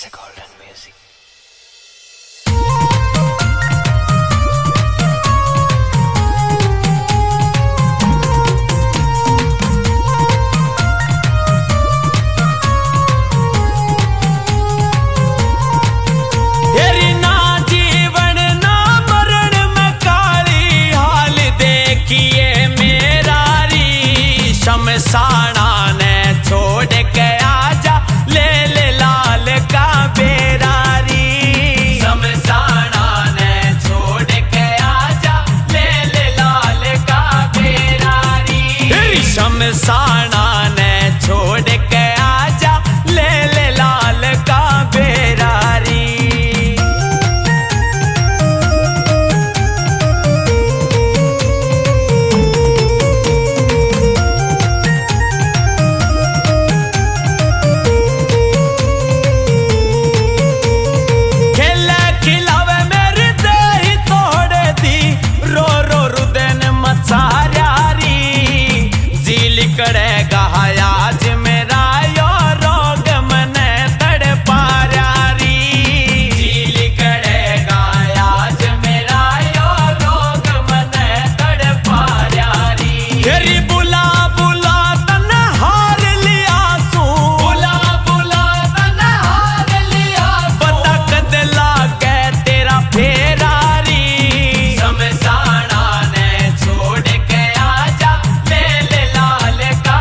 It's a golden music. शमशाना ने छोड़ के आजा ले ले लाल का बेरारी। शमशाना ने छोड़ के आजा ले ले लाल का बेरारी। शमशाना ने छोड़ के आजा ले ले लाल का बेरारी। करेगा आज मेरा यो रोग मने तड़ पारी। झील करेगा आज मेरा यो रोग मने तड़ पारी। तेरी बुला बुला तन हार लिया सू। बुला बुला तन हार लिया पता कद लागे तेरा फेरारी। शमशाना ने छोड़ के आजा ले ले लाल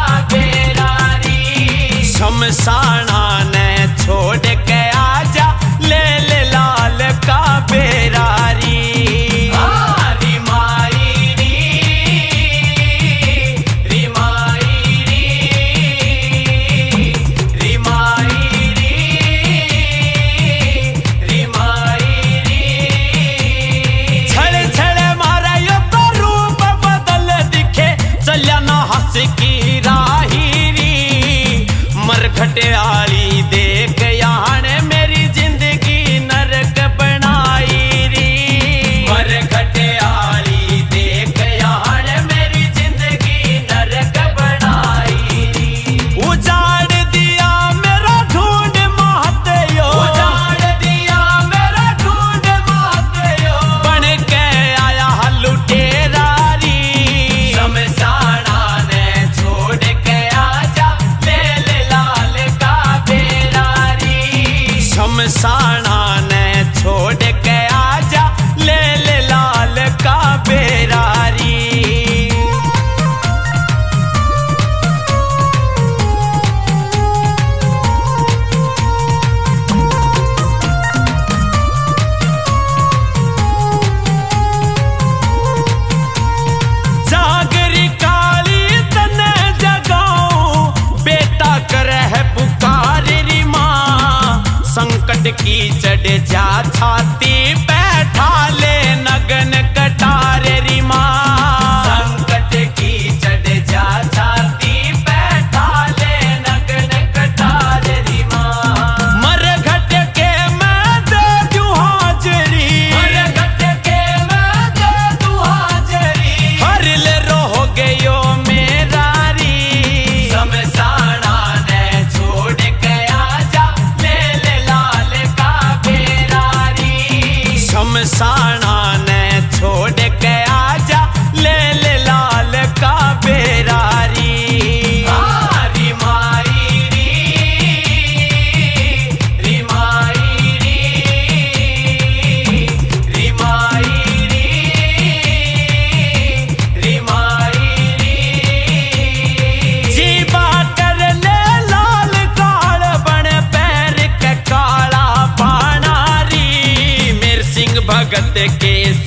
शमशाना ने छोड़ के आजा ले ले लाल का बेरारी। री माई री री माई री री माई री री माई री। छड़ छड़ मारा यो तो रूप बदल दिखे चलिया ना हंस की राही। मरघटियाली देख यान मेरी जिंदगी नरक बनाई री। मरघटियाली देख यान मेरी जिंदगी नरक बनाई री। उजाड़ दिया मेरा ढूंढ महत्यो। उजाड़ दिया मेरा ढूंढ महत्यो। बन के आया लुटेरा री। शमशाना ने छोड़ के आजा ले ले शमशाना ने छोड़ के आजा ले ले लाल का बेरारी। जागरी काली तने जगाऊं बेटा करे है पुकार री माँ। संकट की चढ़ जा छाती बैठा ले नगन कटार री माँ। संकट की चढ़ जा छाती बैठा ले नगन कटार री माँ। मरघट के मैं दे दूं हाजरी। मरघट के मैं दे दूं हाजरी। हर ले रो गयो मेरा री। शमशाना ने छोड़ के आजा ले ले लाल का बेरारी। शमशाना ने छोड़ के आजा ले ले लाल का बेरारी। री माई री री माई री री माई री री माई री। जीवा कर ले लाल काल बन पैर के काला पाना री। मेर सिंह भगत के